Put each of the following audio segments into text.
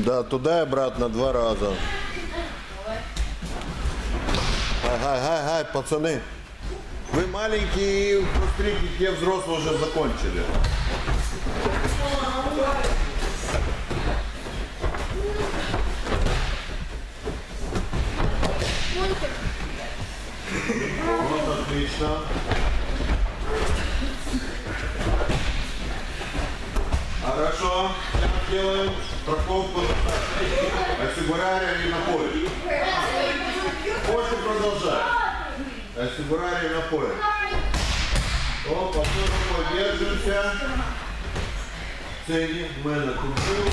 Да, туда и обратно 2 раза. Ай, пацаны. Вы маленькие, посмотрите, те взрослые уже закончили. Вот, отлично. Хорошо. Сейчас делаем страховку ассигурария на поле. Можете продолжать. Ассигурария на поле. О, потом рукой держимся. Цели, мы накрутим.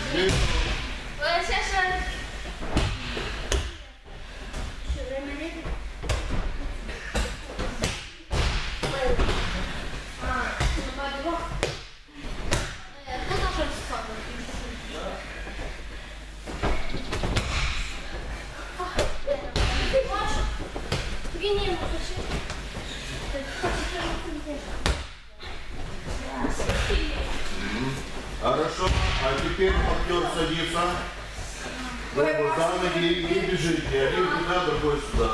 Хорошо, а теперь партнер садится. Вы за ноги и бежите. Один туда, другой сюда.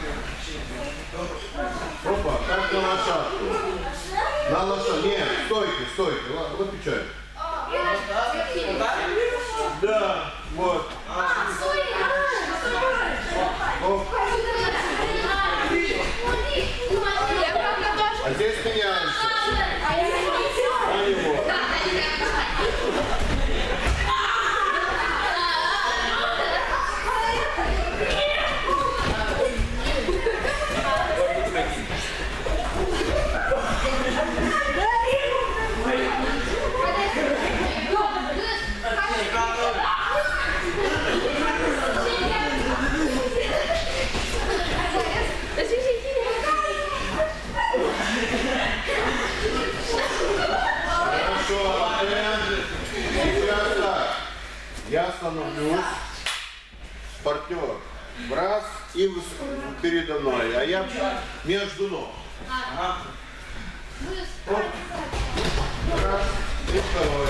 Опа, как на лошадку. На лошадку. Нет, стойте. Вот печать. Да, вот. Оп. А здесь меняемся. Я становлюсь, партнер в раз и передо мной, а я между ног. Оп. Раз и второй.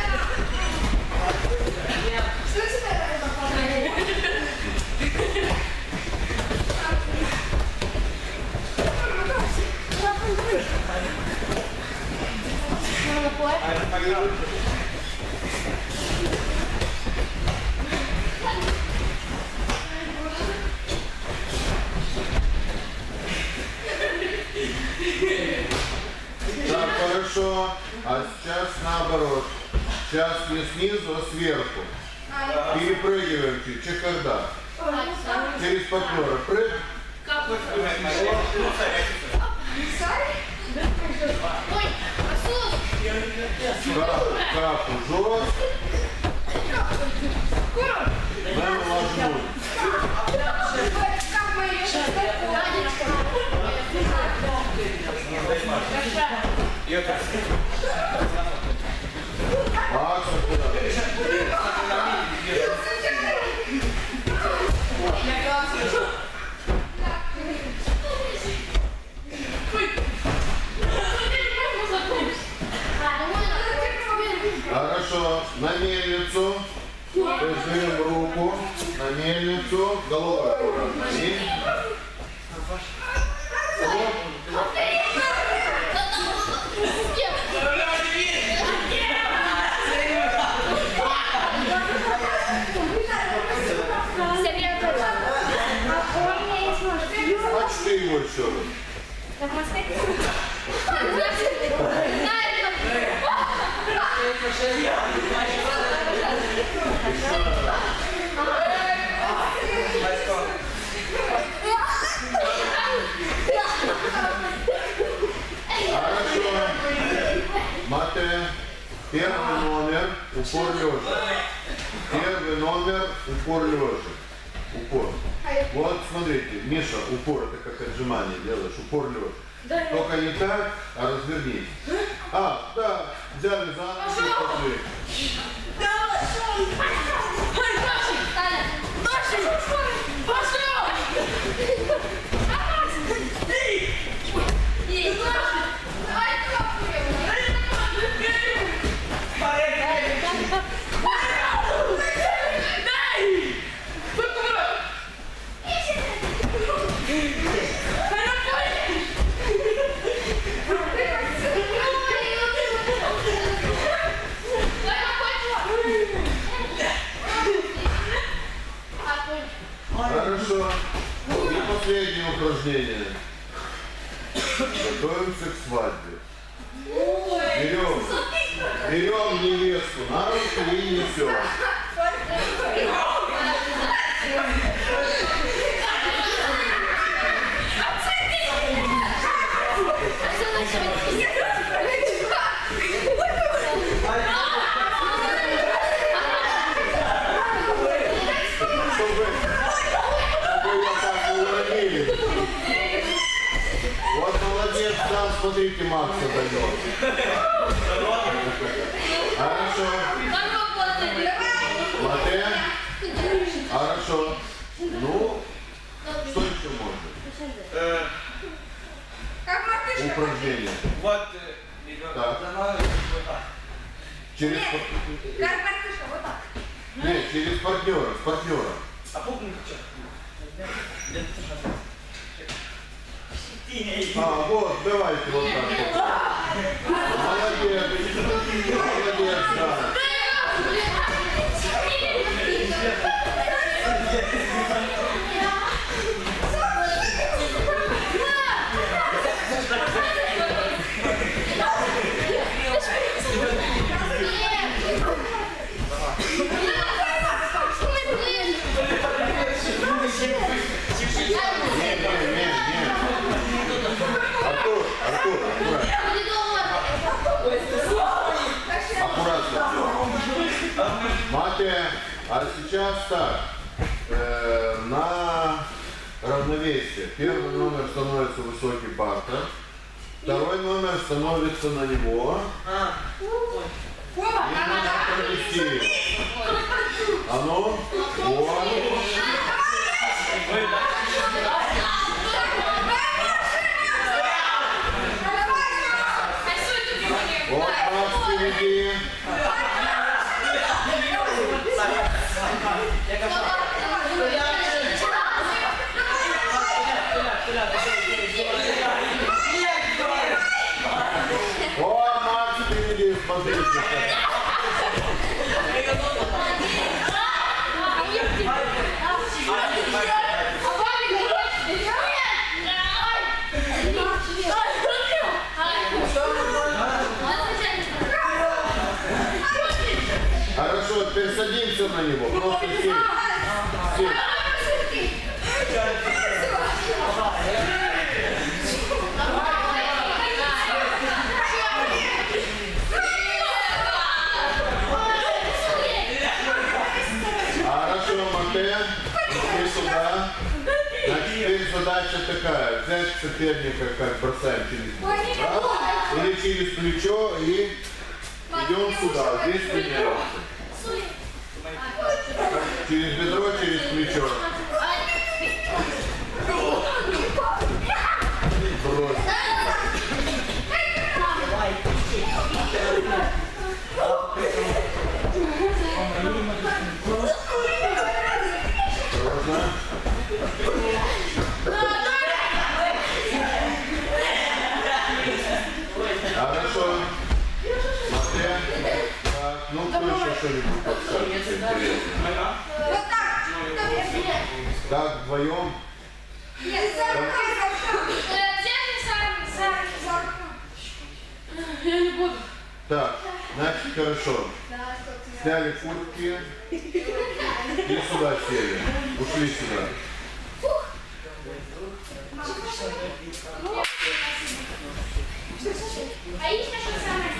Так, хорошо. А сейчас наоборот. Сейчас не снизу, а сверху. Перепрыгиваем чекарда. Через партнера. Прыг. Капу жёст. Надо ложнуть. Хорошо, на мельницу, жмем руку, на мельницу, головой аккуратно. И... Почти его еще раз. Хорошо. Мате, первый номер, упор лежа. Первый номер, упор лежа. Упор. Вот смотрите, Миша, упор, это как отжимание делаешь, упор лежа. Только не так, а развернись. А, да, взяли за ноги и пошли. Хорошо. И последнее упражнение. Готовимся к свадьбе. Берем невесту на руки и несем. Вот молодец, да, смотрите, Макса дает. Хорошо. Латте. Хорошо. Ну, что еще можно? Упражнение. Вот. Так. Через... Как мартышка, вот так. Нет, через партнера, с партнером. А помню, что? Вот, давайте вот так. Молодец. Молодец, да. Артур, аккуратно. Мате, а сейчас так, на равновесие. Первый номер становится высокий партер, второй номер становится на него. И надо провести его. А ну, вот. Вот нас впереди. Вот Макс впереди, смотрите. Хорошо, теперь садимся на него. Просто сесть. Хорошо, Мате, иди сюда. Значит, теперь задача такая. Взять соперника, как бросаем через плечо. Или через плечо и идем сюда. Здесь тренируемся. Через бедро, через плечо. Брось. Осторожно. Хорошо. Смотри. Так, ну кто еще что-нибудь подскажет интересное? Вот так. Так, вдвоем. Я не буду. Так, значит, хорошо. Сняли куртки и сюда сели. Ушли сюда. А есть что самое